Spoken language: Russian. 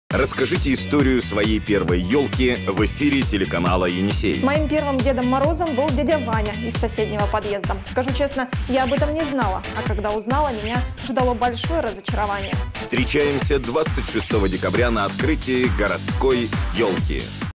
Расскажите историю своей первой елки в эфире телеканала «Енисей». Моим первым Дедом Морозом был дядя Ваня из соседнего подъезда. Скажу честно, я об этом не знала, а когда узнала, меня ждало большое разочарование. Встречаемся 26 декабря на открытии городской елки.